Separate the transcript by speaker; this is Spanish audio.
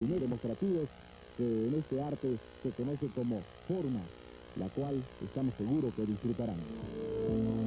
Speaker 1: demostrativos que en este arte se conoce como forma, la cual estamos seguros que disfrutarán.